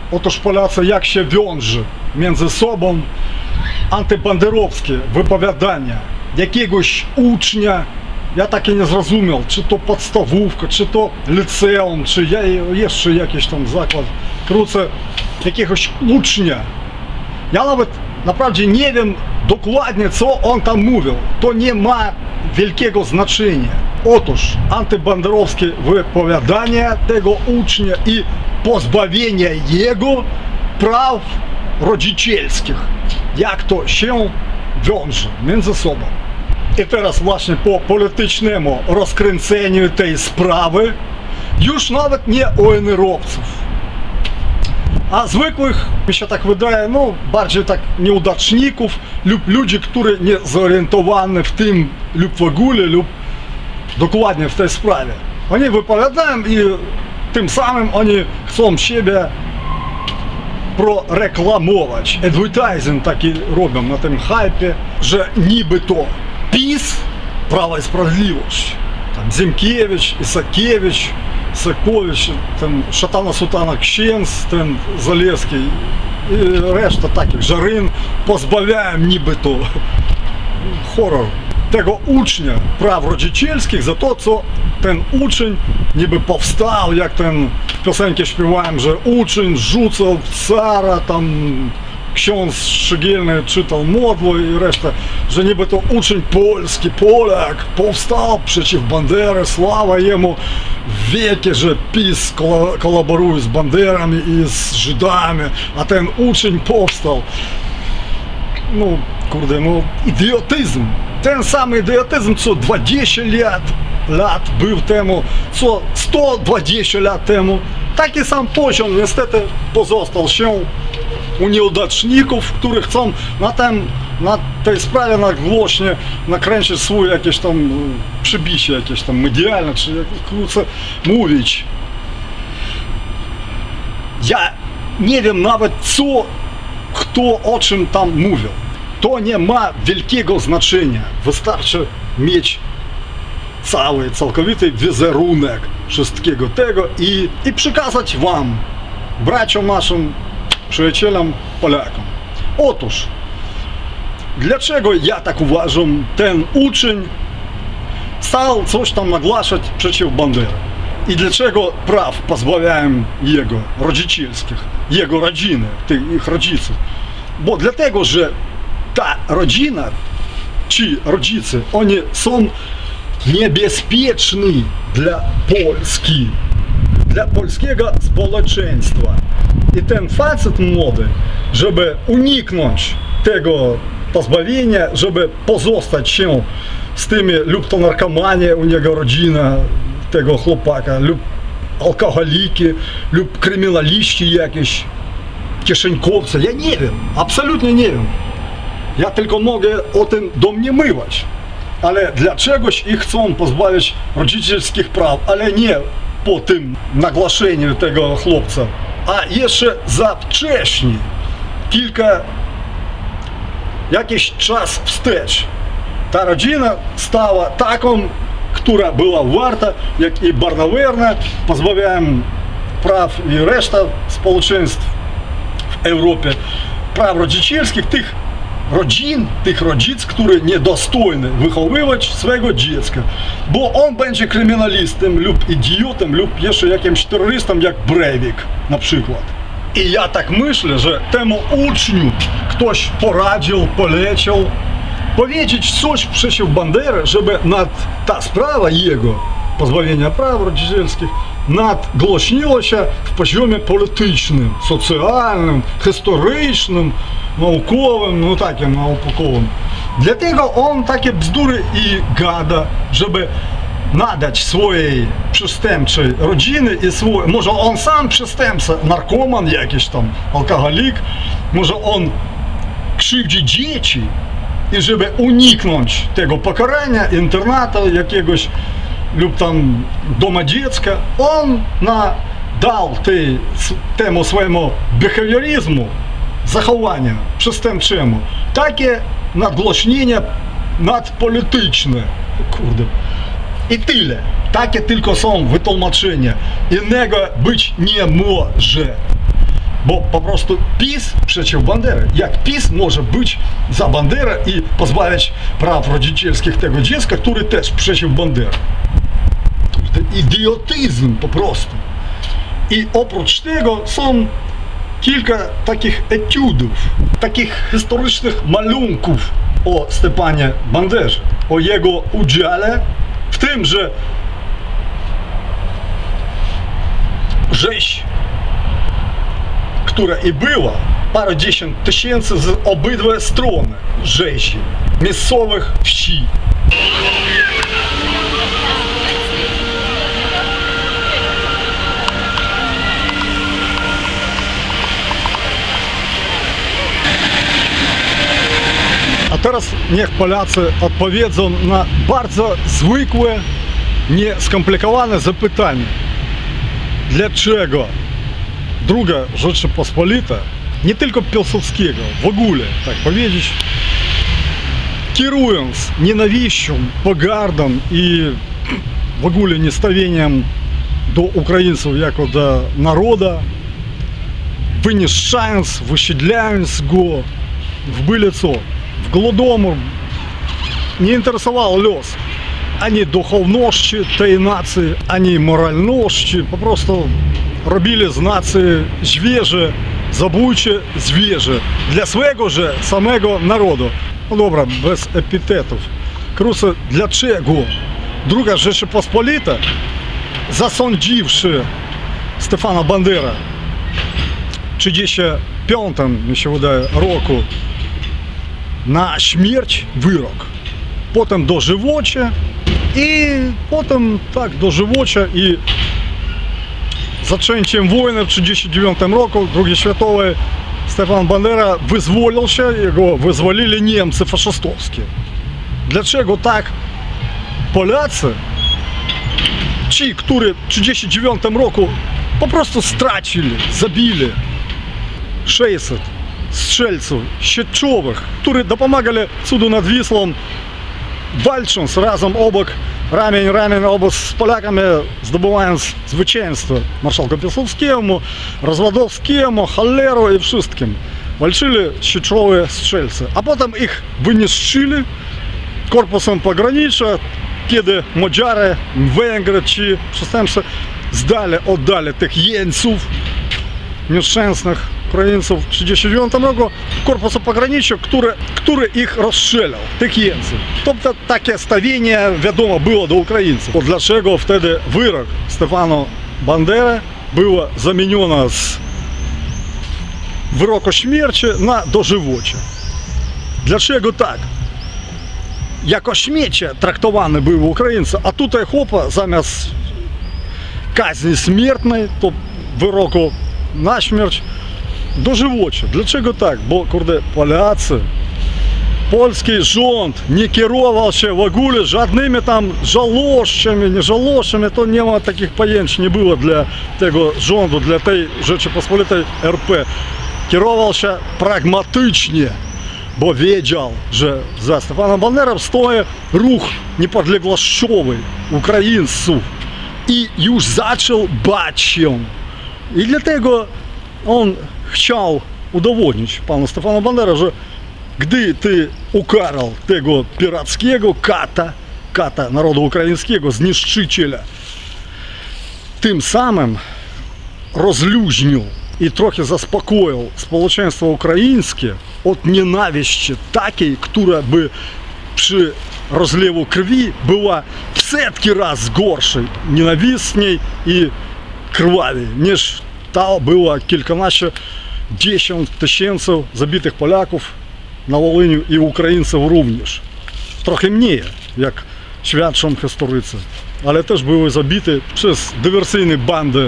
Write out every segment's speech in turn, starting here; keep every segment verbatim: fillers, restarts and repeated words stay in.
Otóż Polacy, jak się wiąże między sobą antybanderowskie wypowiadania jakiegoś ucznia, ja tak i nie zrozumiał, czy to podstawówka, czy to liceum, czy jeszcze jakiś tam zakład, krótce, jakiegoś ucznia. Ja nawet naprawdę nie wiem dokładnie, co on tam mówił. To nie ma wielkiego znaczenia. Otóż antybanderowskie wypowiadania tego ucznia i pozbawienie jego praw rodzicielskich. Jak to się wiąże między sobą. I teraz właśnie po politycznemu rozkręceniu tej sprawy już nawet nie o en erowców, a zwykłych, mi się tak wydaje, no bardziej tak nieudaczników lub ludzi, którzy nie zorientowani w tym lub w ogóle, lub dokładnie w tej sprawie. Oni wypowiadają i tym samym oni chcą siebie proreklamować. Advertising taki robią na tym hypie, że niby to PiS, Prawo i Sprawiedliwość, там Зінкевич, Ісакевич, Сакович, там Шатана Сутана Księdz, ten Залєвський і решта таких, Жарин, позбавляємо нібито хорор tego ucznia praw rodzicielskich za to, co ten uczeń niby powstał, jak ten w piosencie śpiewałem, że uczeń rzucał w cara, tam ksiądz Szczegielny czytał modło i reszta, że niby to uczeń polski, Polak, powstał przeciw Bandery, sława jemu w wiekie, że PiS kolaboruje z Banderami i z Żydami, a ten uczeń powstał. No, kurde, no, idiotyzm. Ten sam idiotyzm, co dwadzieścia lat był temu, co sto dwadzieścia lat temu. Taki sam poziom niestety pozostał się u nieudaczników, którzy chcą na, tym, na tej sprawie nagłośnie nakręcić swoje jakieś tam przybicie, jakieś tam medialne, czy jak krótce mówić. Ja nie wiem nawet, co, kto o czym tam mówił. To nie ma wielkiego znaczenia. Wystarczy mieć cały, całkowity wizerunek wszystkiego tego i, i przekazać wam, braciom naszym, przyjacielom, Polakom. Otóż, dlaczego ja tak uważam, ten uczeń stał coś tam nagłaszać przeciw Bandery? I dlaczego praw pozbawiają jego rodzicielskich, jego rodziny, tych ich rodziców? Bo dlatego, że ta rodzina, ci rodzice, oni są niebezpieczni dla Polski, dla polskiego społeczeństwa. I ten facet młody, żeby uniknąć tego pozbawienia, żeby pozostać się z tymi, lub to narkomanie, u niego rodzina tego chłopaka, lub alkoholiki, lub kryminaliści jakieś, kieszenkowcy, ja nie wiem, absolutnie nie wiem. Ja tylko mogę o tym domniemywać. Ale dlaczegoś ich chcą pozbawić rodzicielskich praw, ale nie po tym nagłoszeniu tego chłopca, a jeszcze za wcześnie, kilka, jakiś czas wstecz. Ta rodzina stała taką, która była warta, jak i Barnawerna, pozbawiałem praw i reszta społeczeństw w Europie, praw rodzicielskich, tych rodzin, tych rodziców, którzy niedostojni wychowywać swojego dziecka, bo on będzie kryminalistem lub idiotem, lub jeszcze jakimś terrorystą, jak Breivik na przykład. I ja tak myślę, że temu uczniu ktoś poradził, polecił powiedzieć coś przeciw Bandery, żeby nad ta sprawa jego pozbawienia praw rodzicielskich nadgłośniło się w poziomie politycznym, socjalnym, historycznym, naukowym, no takim naukowym. Dlatego on takie bzdury i gada, żeby nadać swojej przestępczej rodziny i swój, może on sam przestępca, narkoman jakiś tam, alkoholik, może on krzywdzi dzieci i żeby uniknąć tego pokarania, internatu jakiegoś lub tam doma dziecka, on nadał tej, temu swojemu behawioryzmu, zachowania przestępczemu takie nadgłośnienia nadpolityczne. Kurde. I tyle. Takie tylko są wytłumaczenia. Innego być nie może. Bo po prostu PiS przeciw Bandery. Jak PiS może być za Banderę i pozbawić praw rodzicielskich tego dziecka, który też przeciw Bandery. To idiotyzm po prostu. I oprócz tego są kilka takich etiudów, takich historycznych malunków o Stepanie Banderze, o jego udziale w tym, że rzeź, która i była, parędziesiąt tysięcy z obydwie strony rzezi miejscowych wsi. A teraz niech Polacy odpowiedzą na bardzo zwykłe, nieskomplikowane zapytanie. Dlaczego Druga Rzeczypospolita, nie tylko Piłsudskiego, w ogóle, tak powiedzieć, kierując nienawiścią, pogardą i w ogóle niestawieniem do Ukraińców jako do naroda, wyniszczając, wysiedlając go w byle co, w Голодомор, nie interesował los ani duchowności tej nacji, ani moralności, po prostu robili z nacji zwierzę, zabójcze zwierzę dla swego że samego narodu. No dobra, bez epitetów. Krótko, dlaczego Druga Rzeczypospolita, zasądziwszy Stefana Bandera w trzydziestym piątym, mi się wydaje, roku na śmierć wyrok, potem dożywocie i potem tak dożywocie i zaczęciem wojny w trzydziestym dziewiątym roku, drugiej światowej, Stefan Bandera wyzwolił się, jego wyzwolili Niemcy faszystowskie. Dlaczego tak Polacy, ci, którzy w trzydziestym dziewiątym roku po prostu stracili, zabili sześćset strzelców sieczowych, którzy dopomagali cudu nad Wisłą, walcząc razem obok, ramień ramień obok z Polakami, zdobywając zwycięstwo marszałka Piłsudskiemu, Rozwadowskiemu, Halleru i wszystkim. Walczyli sieczowe strzelcy, a potem ich wyniszczyli korpusem pogranicza, kiedy Madziary, Węgry czy przestępcy zdali, oddali tych jeńców nieszczęsnych Ukraińców w trzydziestym dziewiątym roku korpusu pogranicza, który, który ich rozstrzelał, tych jeńców. Тобто takie stawienie wiadomo było do Ukraińców. Dlaczego wtedy wyrok Stefana Bandery było zamienione z wyroku śmierci na dożywocie? Dlaczego tak? Jako śmiecie traktowane były Ukraińcy, a tutaj chłopa zamiast kazni śmiertnej, to wyroku na śmierć, dożywocie. Dlaczego tak? Bo, kurde, Polacy, polski rząd nie kierował się w ogóle żadnymi tam żałościami, nie żałościami, to nie ma takich pojęć, nie było dla tego rządu, dla tej Rzeczypospolitej R P. Kierował się pragmatycznie, bo wiedział, że za Stefanem Banderą stoi ruch niepodległościowy Ukraińców i już zaczął bać się. I dlatego on chciał udowodnić panu Stefanu Banderze, że gdy ty ukarał tego pirackiego kata, kata narodu ukraińskiego, zniszczyciela, tym samym rozluźnił i trochę zaspokoił społeczeństwo ukraińskie od nienawiści takiej, która by przy rozlewu krwi była w setki razy gorszej, nienawistniej i krwawiej niż ta była kilkanaście, dziesięć tysięcy zabitych Polaków na Wołyniu i Ukraińców również. Trochę mniej, jak świadczą historycy, ale też były zabite przez dywersyjne bandy,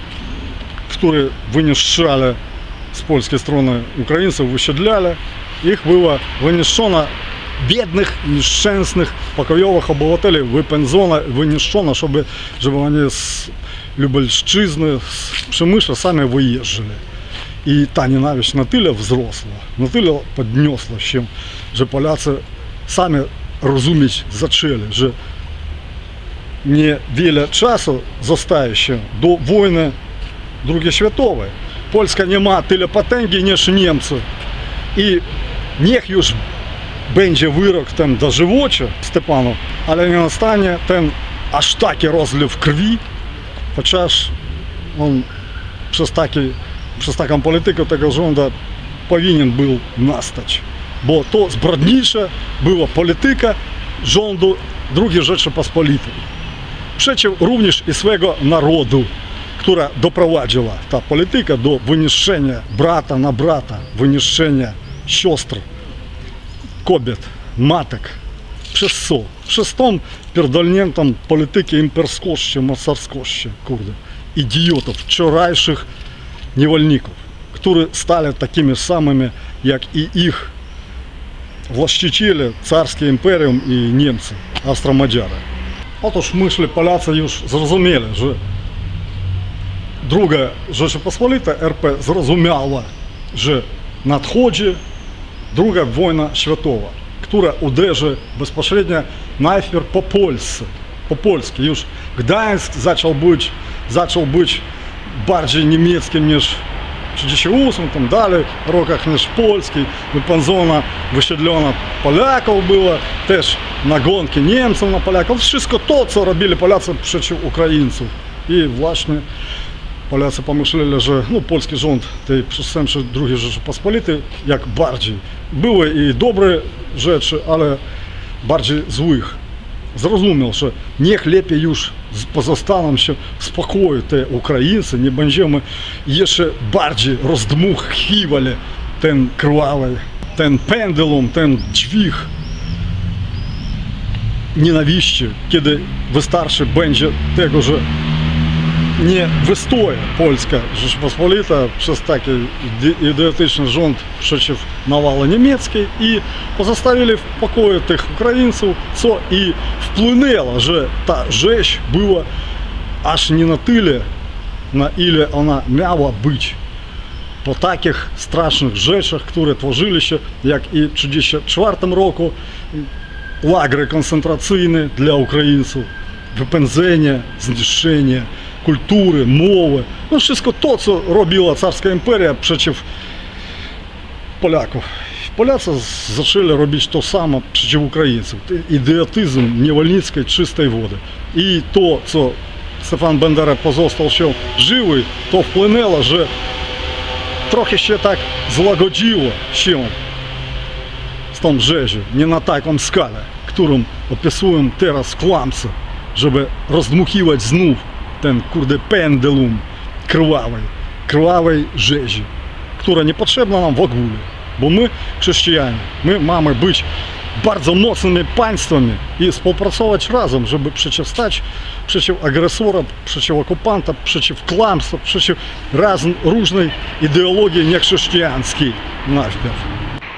które wyniszczali z polskiej strony Ukraińców, wysiedlali. Ich było wyniszczono, biednych, nieszczęsnych, pokojowych obywateli wypędzono, wyniszczono, żeby, żeby oni z Lubelszczyzny, z Przemysła sami wyjeżdżali. I ta nienawiść na tyle wzrosła, na tyle podniosła się, że Polacy sami rozumieć zaczęli, że niewiele czasu zostaje się do wojny drugiej światowej. Польська нема tyle potęgi ніж німці. І niech już będzie wyrok ten dożywocie Stepanu, ale nie nastanie ten aż taki rozlew krwi, chociaż on przez, taki, przez taką politykę tego rządu powinien był nastać. Bo to zbrodnicza była polityka rządu drugiej Rzeczypospolitej. Przeciw również i swego narodu, która doprowadziła ta polityka do wyniszczenia brata na brata, wyniszczenia siostr, kobiet, matek. Przez co? Przez tą pierdolniętą politykę imperskości, mocarskości, kurde, idiotów, wczorajszych niewolników, którzy stali takimi samymi jak i ich właściciele, carskie imperium i Niemcy, Austro-Madziary. Otóż myślę, Polacy już zrozumieli, że druga Rzeczypospolita R P zrozumiała, że nadchodzi druga wojna światowa, która uderzy bezpośrednio najpierw po Polsce, po Polsce. Już Gdańsk zaczął być, zaczął być bardziej niemieckim niż w trzydziestym ósmym, tam dalej rokach niż polski, wypędzona, wysiedlona Polaków była, też nagonki Niemców na Polaków, wszystko to, co robili Polacy przeciw Ukraińców. I właśnie Polacy pomyśleli, że no, polski rząd tej przestępczej drugiej Rzeczypospolitej jak bardziej. Były i dobre rzeczy, ale bardziej złych. Zrozumiał, że niech lepiej już pozostaną się w spokoju te Ukraińcy, nie będziemy jeszcze bardziej rozdmuchiwali ten krwawy, ten pendulum, ten dźwig nienawiści, kiedy wystarczy będzie tego, że nie wystoje Polska Rzeczypospolita przez taki idiotyczny rząd przeciw nawale niemieckiej i pozostawili w pokoju tych Ukraińców, co i wpłynęło, że ta rzeź była aż nie na tyle, na ile ona miała być. Po takich strasznych rzeczach, które tworzyły się, jak i w tysiąc dziewięćset trzydziestym czwartym roku, lagry koncentracyjne dla Ukraińców, wypędzenie, zniszczenie kultury, mowy, no wszystko to, co robiła carska imperia przeciw Polaków. Polacy zaczęli robić to samo przeciw Ukraińcom. Idiotyzm niewolnickiej czystej wody. I to, co Stefan Bendera pozostał się żywy, to wpłynęło, że trochę się tak złagodziło się z tą rzezią, nie na taką skalę, którą opisują teraz kłamcy, żeby rozdmuchiwać znów ten, kurde, pendulum krwawej, krwawej rzezi, która nie potrzebna nam w ogóle, bo my, chrześcijanie, my mamy być bardzo mocnymi państwami i współpracować razem, żeby przeciwstać przeciw agresora, przeciw okupanta, przeciw kłamstwu, przeciw raz, różnej ideologii niechrześcijańskiej najpierw.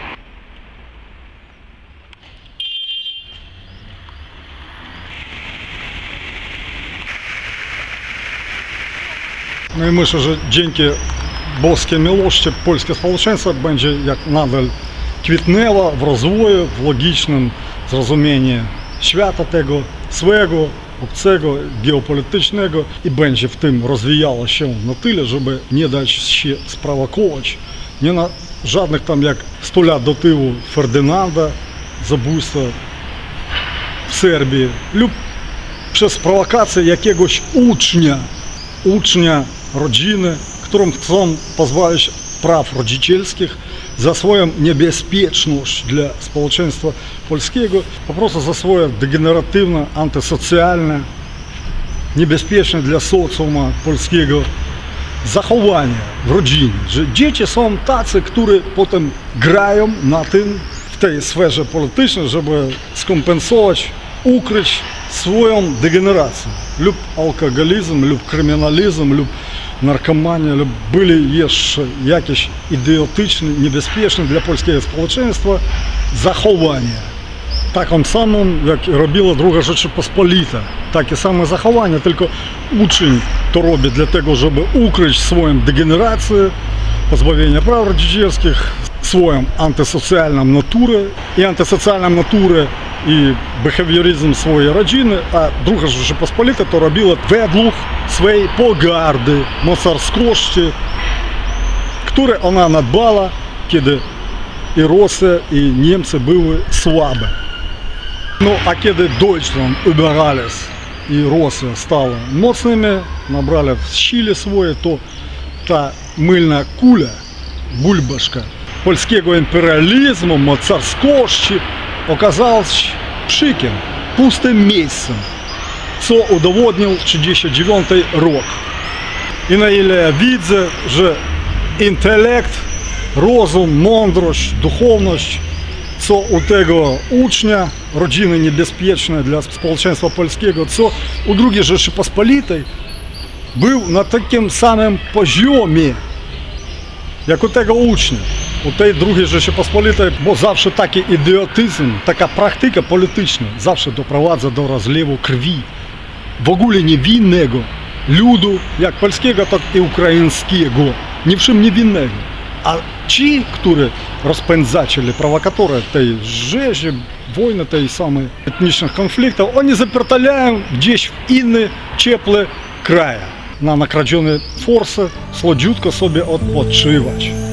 No i myślę, że dzięki boskiej miłości polskie społeczeństwo będzie jak nadal kwitnęło w rozwoju, w logicznym zrozumieniu świata tego swego, obcego, geopolitycznego i będzie w tym rozwijało się na tyle, żeby nie dać się sprowokować. Nie na żadnych tam jak sto lat do tyłu Ferdynanda, zabójstwa w Serbii lub przez prowokację jakiegoś ucznia, ucznia rodziny, którym chcą pozbawić praw rodzicielskich za swoją niebezpieczność dla społeczeństwa polskiego, po prostu za swoje degeneratywne, antysocjalne, niebezpieczne dla socjuma polskiego zachowanie w rodzinie, że dzieci są tacy, którzy potem grają na tym w tej sferze politycznej, żeby skompensować, ukryć swoją degenerację lub alkoholizm, lub kryminalizm, lub narkomania, lub byli jeszcze jakieś idiotyczne, niebezpieczne dla polskiego społeczeństwa zachowania. Taką samą, jak robiła druga Rzeczypospolita. Takie same zachowania, tylko uczeń to robi dlatego, żeby ukryć swoją degenerację, pozbawienie praw rodzicielskich, swoją antysocjalną naturę i antysocjalną naturę i behawioryzm swojej rodziny, a druga Rzeczypospolita to robiła według swojej pogardy, mocarskości które ona nadbała, kiedy i Rosja, i Niemcy były słabe. No a kiedy Deutschland ubierались, i Rosja stała mocnymi, nabrali w sile swoje, to ta mylna kula, bульбашка polskiego imperializmu, mocarskości okazała się psikiem, pustym miejscem, co udowodnił trzydziesty dziewiąty rok. I na ile ja widzę, że intelekt, rozum, mądrość, duchowność, co u tego ucznia, rodziny niebezpiecznej dla społeczeństwa polskiego, co u drugiej Rzeczypospolitej, był na takim samym poziomie, jak u tego ucznia, u tej drugiej Rzeczypospolitej, bo zawsze taki idiotyzm, taka praktyka polityczna zawsze doprowadza do rozlewu krwi w ogóle niewinnego ludu, jak polskiego, tak i ukraińskiego, ni w czym niewinnego. A ci, którzy rozpędzaciele, prowokatorzy tej rzezi, wojny, tej samej etnicznych konfliktów, oni zapierdalają gdzieś w inne, ciepłe kraje, na nakradzione forsy, słodziutko sobie odpoczywać.